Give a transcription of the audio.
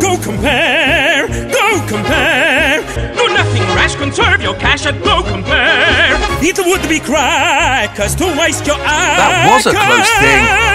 Go Compare, Go Compare. Do nothing rash, conserve your cash at Go Compare. It would be crackers to waste your eye. That was a close thing.